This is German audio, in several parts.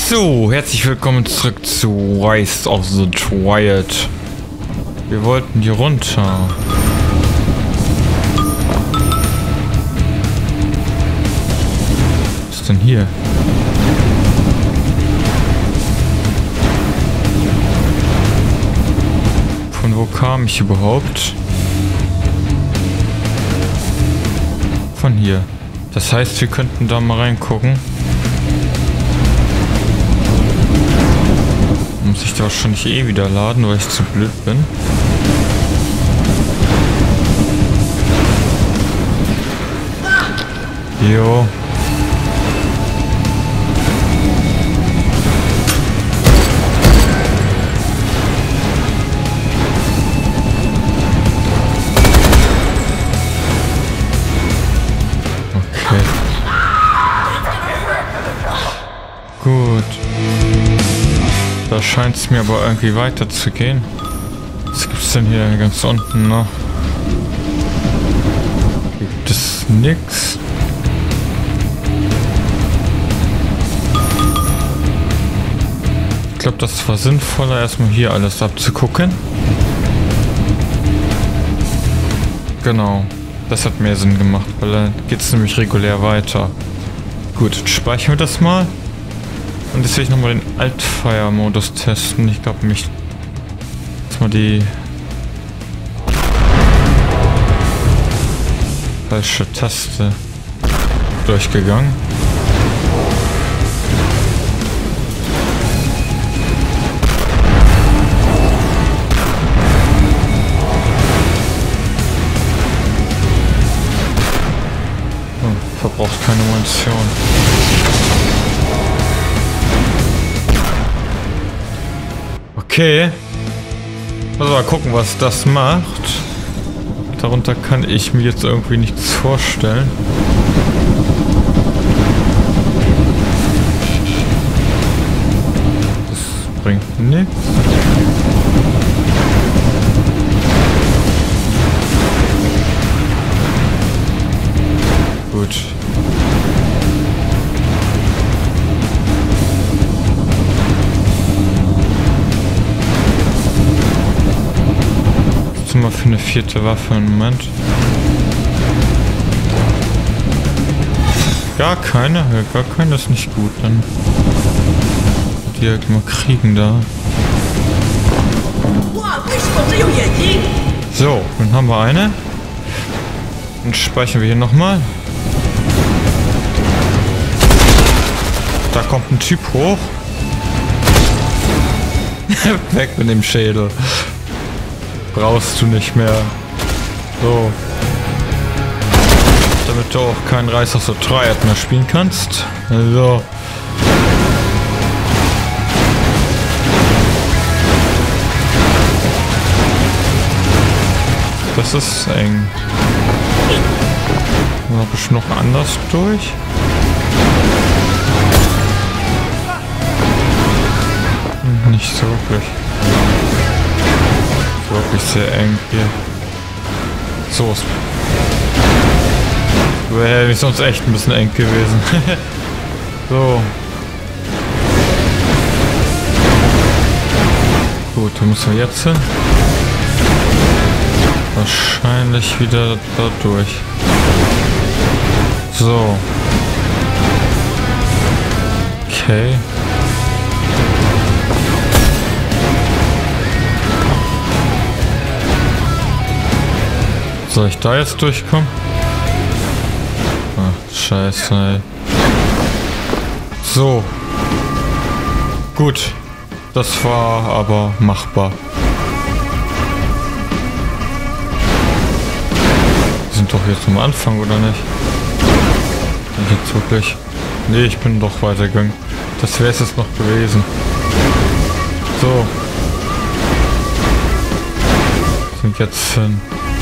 So, herzlich willkommen zurück zu Rise of the Triad. Wir wollten hier runter. Was ist denn hier? Von wo kam ich überhaupt? Von hier. Das heißt, wir könnten da mal reingucken. Muss ich da wahrscheinlich eh wieder laden, weil ich zu blöd bin. Jo. Okay. Gut. Da scheint es mir aber irgendwie weiter zu gehen. Was gibt es denn hier ganz unten noch? Gibt es nix? Ich glaube, das war sinnvoller, erstmal hier alles abzugucken. Genau. Das hat mehr Sinn gemacht, weil dann geht es nämlich regulär weiter. Gut, jetzt speichern wir das mal. Und jetzt will ich nochmal den Altfire-Modus testen. Ich glaube nämlich, jetzt mal die falsche Taste durchgegangen. Oh, verbraucht keine Munition. Okay. Also mal gucken, was das macht. Darunter kann ich mir jetzt irgendwie nichts vorstellen. Das bringt nichts. Gut. Mal für eine vierte Waffe im Moment. Gar keine? Ja, gar keine ist nicht gut. Dann die halt mal kriegen da. So, dann haben wir eine. Dann speichern wir hier nochmal. Da kommt ein Typ hoch. Weg mit dem Schädel. Brauchst du nicht mehr. So. Damit du auch keinen Rise of the Triad mehr spielen kannst. Also. Das ist eng. Habe ich noch anders durch? Nicht so wirklich. Wirklich sehr eng hier. So ist. Wäre sonst echt ein bisschen eng gewesen. So. Gut, dann müssen wir jetzt hin. Wahrscheinlich wieder da durch. So. Okay. Soll ich da jetzt durchkommen? Ach, scheiße, ey. So. Gut. Das war aber machbar. Wir sind doch jetzt am Anfang, oder nicht? Jetzt wirklich. Nee, ich bin doch weitergegangen. Das wäre es jetzt noch gewesen. So. Sind jetzt hin.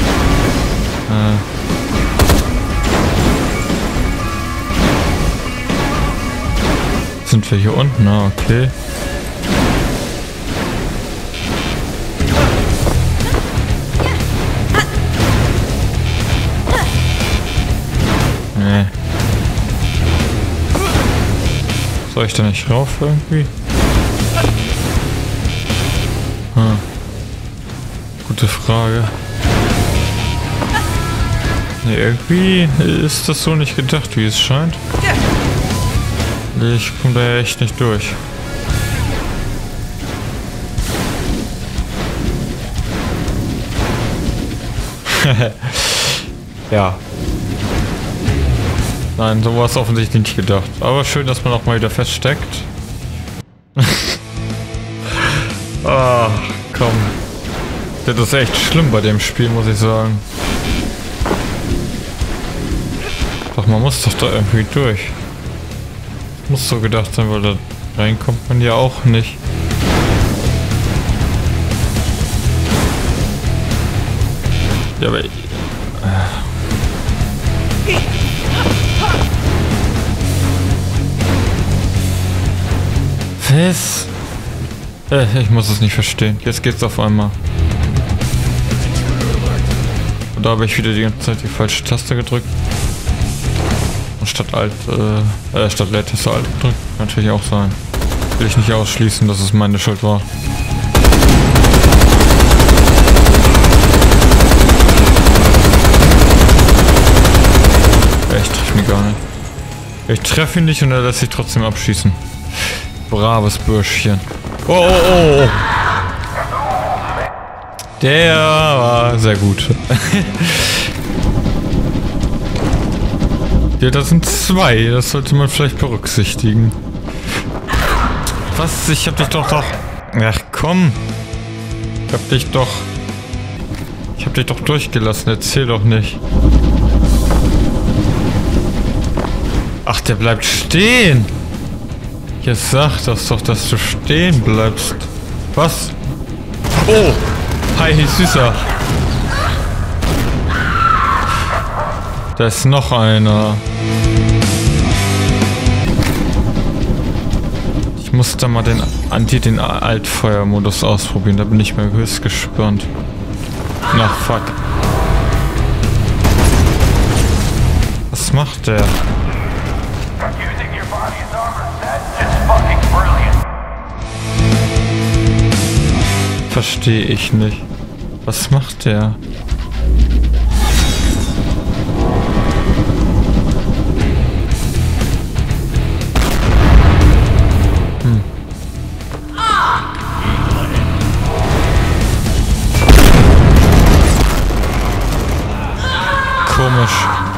Sind wir hier unten? Ah, okay. Soll ich da nicht rauf irgendwie? Hm. Gute Frage. Nee, irgendwie ist das so nicht gedacht, wie es scheint. Ich komme da ja echt nicht durch. Ja. Nein, so war es offensichtlich nicht gedacht. Aber schön, dass man auch mal wieder feststeckt. Ah, komm. Das ist echt schlimm bei dem Spiel, muss ich sagen. Doch, man muss doch da irgendwie durch. Muss so gedacht sein, weil da reinkommt man ja auch nicht. Ja, aber... Was? Ich muss es nicht verstehen. Jetzt geht's auf einmal. Und da habe ich wieder die ganze Zeit die falsche Taste gedrückt. Und statt Leertaste Alt gedrückt. Kann natürlich auch sein. Will ich nicht ausschließen, dass es meine Schuld war. Ich treffe ihn gar nicht. Ich treffe ihn nicht und er lässt sich trotzdem abschießen. Braves Bürschchen. Oh, oh, oh. Der war sehr gut. Ja, das sind zwei. Das sollte man vielleicht berücksichtigen. Was? Ich hab dich doch... Ach komm. Ich hab dich doch durchgelassen. Erzähl doch nicht. Ach, der bleibt stehen. Jetzt sag das doch, dass du stehen bleibst. Was? Oh! Hi, Süßer. Da ist noch einer. Ich muss da mal den Altfeuermodus ausprobieren. Da bin ich mir höchst gespannt. Na, fuck. Was macht der? Verstehe ich nicht. Was macht der? Komisch.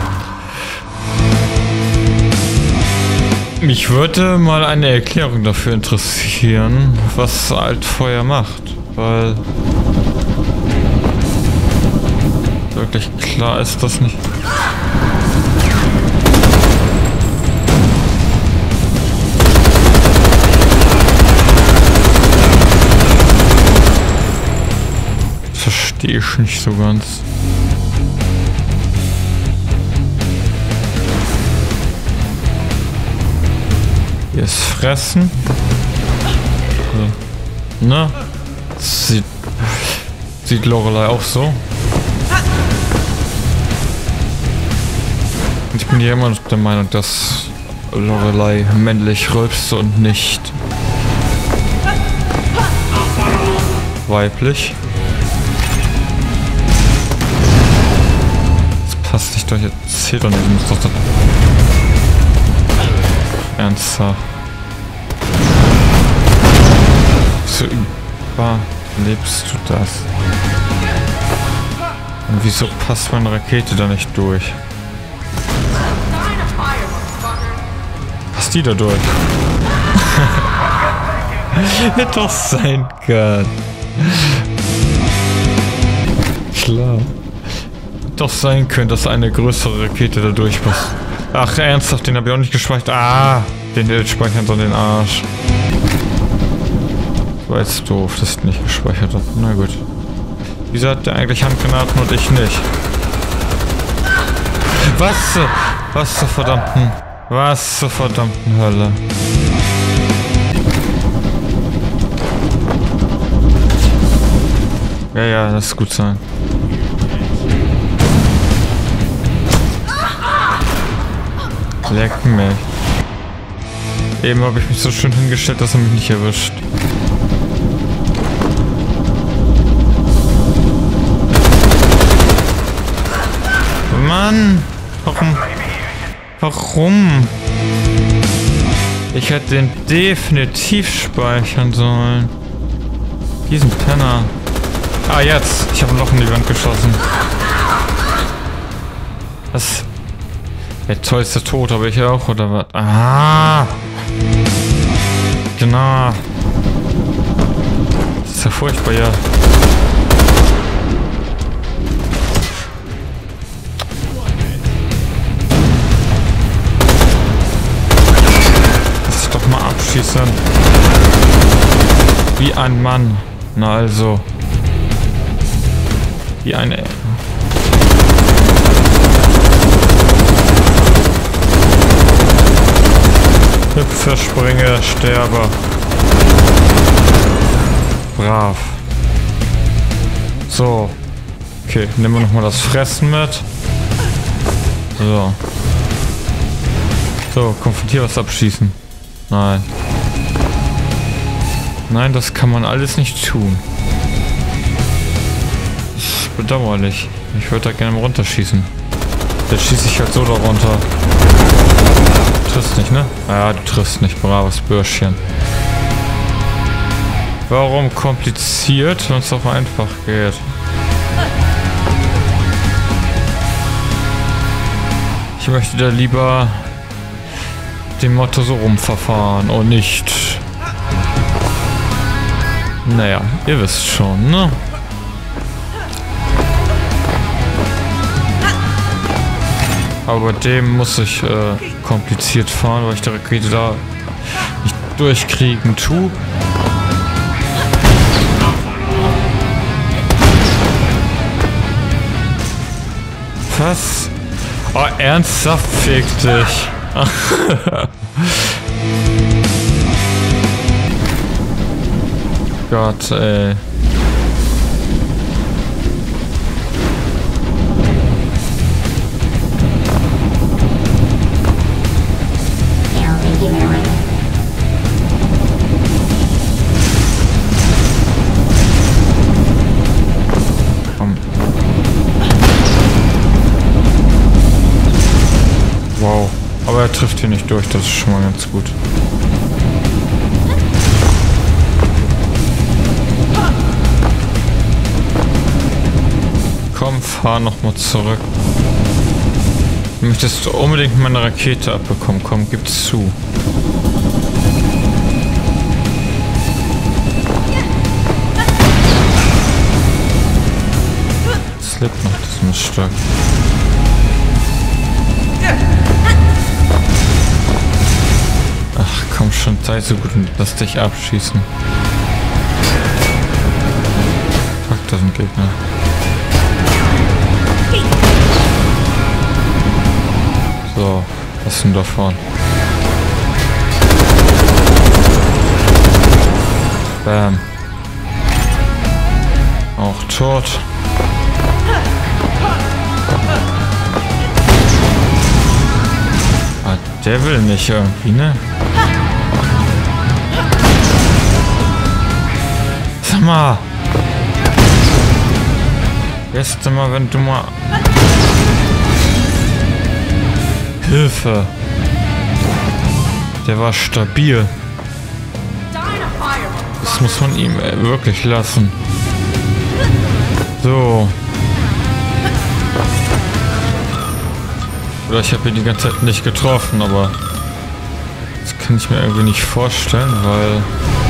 Mich würde mal eine Erklärung dafür interessieren, was Altfeuer macht. Weil wirklich klar ist das nicht. Verstehe ich nicht so ganz. Hier ist Fressen. Na? Sieht Lorelei auch so? Ich bin ja immer noch der Meinung, dass Lorelei männlich rülpst und nicht weiblich. Das passt nicht durch. Erzähl doch nicht, du musst doch das... Ernsthaft. So überlebst du das? Und wieso passt meine Rakete da nicht durch? Passt die da durch? Hätte doch sein können. Klar. Doch sein können, dass eine größere Rakete da durchpasst. Ach, ernsthaft, den habe ich auch nicht gespeichert. Ah, den hätte ich speichern sollen, den Arsch. War jetzt doof, dass ich nicht gespeichert habe. Na gut. Wieso hat der eigentlich Handgranaten und ich nicht? Was zur verdammten... Was zur verdammten Hölle? Ja, das ist gut sein. Leck mich. Eben habe ich mich so schön hingestellt, dass er mich nicht erwischt. Mann! Warum? Ich hätte den definitiv speichern sollen. Diesen Penner. Ah, jetzt. Ich habe ein Loch in die Wand geschossen. Was? Der toll ist der tot, aber ich auch, oder was? Ah! Genau. Das ist ja furchtbar, ja. Lass dich doch mal abschießen. Wie ein Mann. Na also. Wie eine... Hüpfe, springe, sterbe. Brav. So. Okay, nehmen wir nochmal das Fressen mit. So. So, konfrontier was abschießen. Nein. Nein, das kann man alles nicht tun. Das ist bedauerlich. Ich würde da gerne mal runterschießen. Jetzt schieße ich halt so da runter. Du triffst nicht, ne? Ja, du triffst nicht. Braves Bürschchen. Warum kompliziert, wenn es auch einfach geht? Ich möchte da lieber dem Motto so rumverfahren und nicht... Naja, ihr wisst schon, ne? Aber dem muss ich kompliziert fahren, weil ich die Rakete da nicht durchkriegen tue. Was? Oh, ernsthaft, fick dich. Gott, ey. Komm. Wow. Aber er trifft hier nicht durch, das ist schon mal ganz gut. Komm, fahr nochmal zurück. Du möchtest unbedingt meine Rakete abbekommen. Komm, gib's zu. Slip noch das Miststück. Ach komm schon, sei so gut und lass dich abschießen. Fuck, da sind Gegner. So, was denn davon? Bam. Auch tot. Ah, der will nicht irgendwie, ne? Sag mal. Jetzt mal, wenn du mal... Hilfe! Der war stabil. Das muss man ihm wirklich lassen. So. Oder ich habe ihn die ganze Zeit nicht getroffen, aber das kann ich mir irgendwie nicht vorstellen, weil...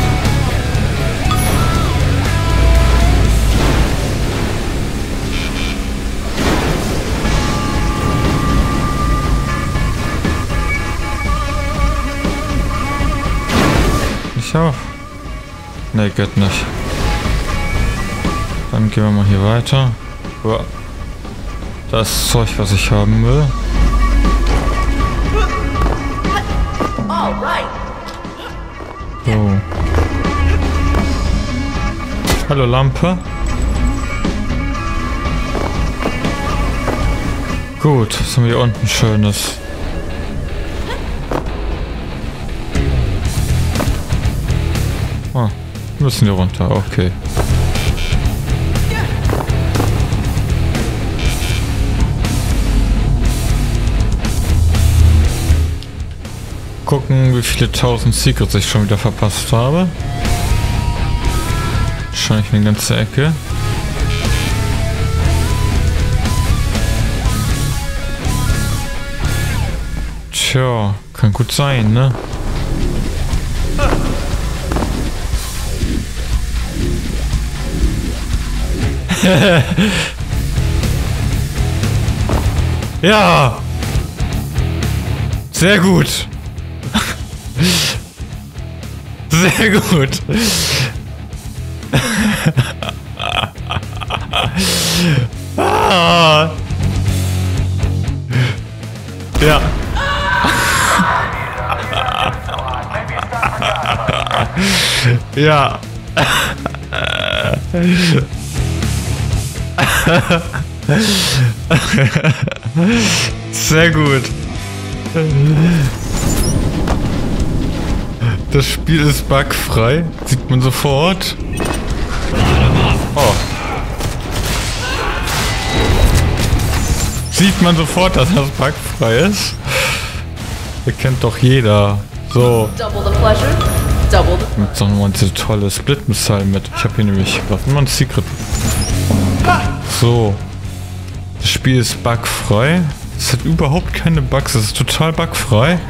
Ich auch. Ne, geht nicht. Dann gehen wir mal hier weiter. Boah. Das Zeug, was ich haben will. So. Hallo Lampe. Gut, was haben wir hier unten Schönes? Ah, müssen wir runter, okay. Gucken, wie viele 1000 Secrets ich schon wieder verpasst habe. Wahrscheinlich eine ganze Ecke. Tja, kann gut sein, ne? Ja! Sehr gut! Sehr gut! Ah. Ja! Ja! Sehr gut. Das Spiel ist bugfrei. Sieht man sofort. Oh. Sieht man sofort, dass das bugfrei ist. Das kennt doch jeder. So. Mit so nochmal diese tolle Split-Missile mit. Ich habe hier nämlich was. Immer ein Secret. So. Das Spiel ist bugfrei. Es hat überhaupt keine Bugs. Es ist total bugfrei.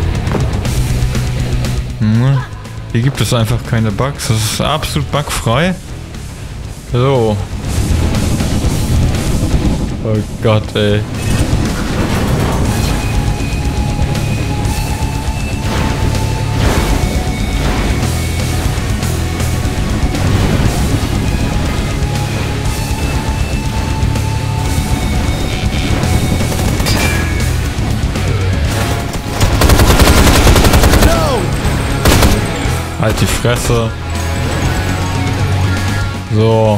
Hier gibt es einfach keine Bugs. Es ist absolut bugfrei. So. Oh Gott, ey. Halt die Fresse. So.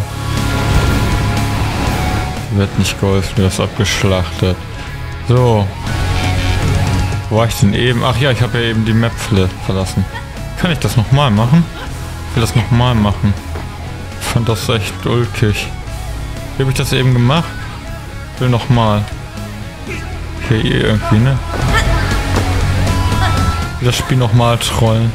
Wird nicht geholfen, mir das abgeschlachtet. So. Wo war ich denn eben? Ach ja, ich habe ja eben die Map verlassen. Kann ich das nochmal machen? Ich will das nochmal machen. Ich fand das echt ulkig. Wie habe ich das eben gemacht? Ich will nochmal. Hier irgendwie, ne? Das Spiel nochmal trollen.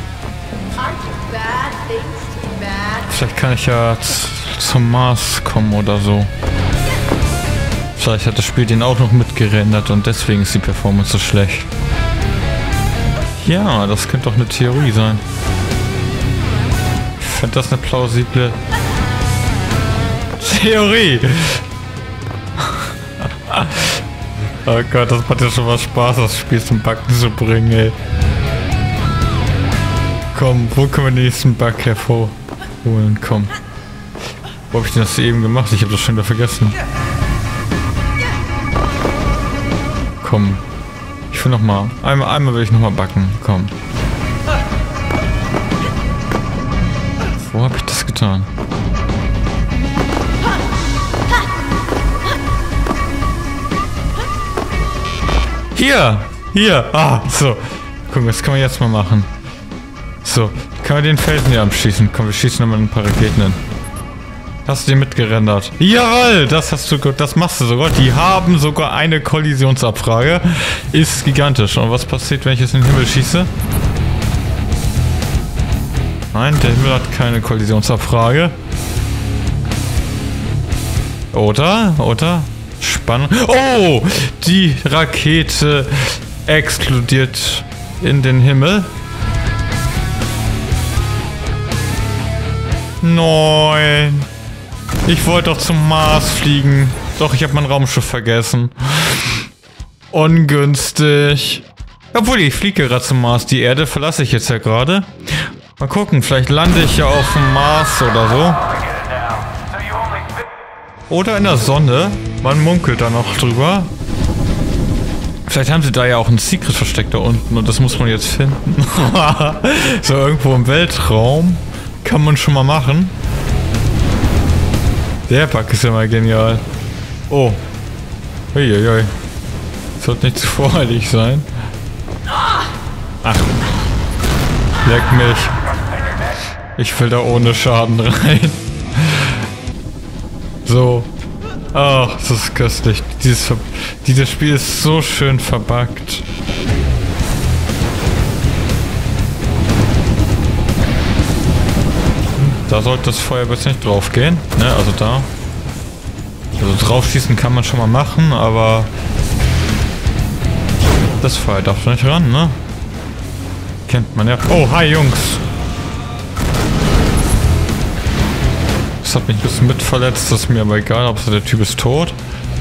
Vielleicht kann ich ja zum Mars kommen oder so. Vielleicht hat das Spiel den auch noch mitgerendert und deswegen ist die Performance so schlecht. Ja, das könnte doch eine Theorie sein. Ich finde das eine plausible Theorie. Oh Gott, das macht ja schon was Spaß, das Spiel zum Backen zu bringen, ey. Komm, wo können wir den nächsten Bug hervorholen? Komm. Wo habe ich denn das eben gemacht? Ich habe das schon wieder vergessen. Komm. Ich will nochmal. Einmal will ich nochmal backen. Komm. Wo habe ich das getan? Hier! Hier! Ah, so. Guck, das kann man jetzt mal machen. So, können wir den Felsen hier abschießen? Komm, wir schießen nochmal ein paar Raketen hin. Hast du den mitgerendert? Jawohl, das hast du, das machst du sogar. Die haben sogar eine Kollisionsabfrage. Ist gigantisch. Und was passiert, wenn ich jetzt in den Himmel schieße? Nein, der Himmel hat keine Kollisionsabfrage. Oder? Oder? Spannend. Oh! Die Rakete explodiert in den Himmel. Nein. Ich wollte doch zum Mars fliegen. Doch, ich habe mein Raumschiff vergessen. Ungünstig. Obwohl, ich fliege gerade zum Mars. Die Erde verlasse ich jetzt ja gerade. Mal gucken, vielleicht lande ich ja auf dem Mars oder so. Oder in der Sonne. Man munkelt da noch drüber. Vielleicht haben sie da ja auch ein Secret versteckt da unten und das muss man jetzt finden. So irgendwo im Weltraum. Kann man schon mal machen. Der Bug ist ja mal genial. Oh. Uiuiui. Sollte nicht zu voreilig sein. Ach. Leck mich. Ich will da ohne Schaden rein. So. Ach, das ist köstlich. Dieses Spiel ist so schön verbuggt. Da sollte das Feuer jetzt nicht drauf gehen, ne? Also da. Also draufschießen kann man schon mal machen, aber das Feuer darf nicht ran, ne? Kennt man ja. Oh, hi Jungs! Das hat mich ein bisschen mit verletzt, das ist mir aber egal, Hauptsache der Typ ist tot.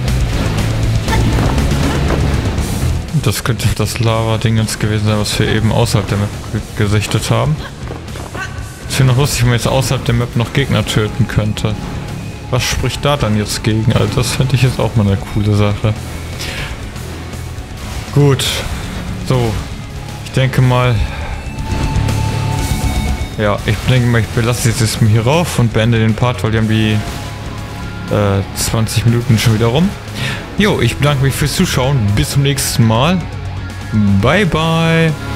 Das könnte das Lava-Ding jetzt gewesen sein, was wir eben außerhalb der Map gesichtet haben. Es wäre noch lustig, wenn man jetzt außerhalb der Map noch Gegner töten könnte. Was spricht da dann jetzt gegen? Also das fände ich jetzt auch mal eine coole Sache. Gut. So. Ich denke mal... Ja, ich denke mal, ich belasse jetzt hier rauf und beende den Part, weil die haben die 20 Minuten schon wieder rum. Jo, ich bedanke mich fürs Zuschauen. Bis zum nächsten Mal. Bye, bye.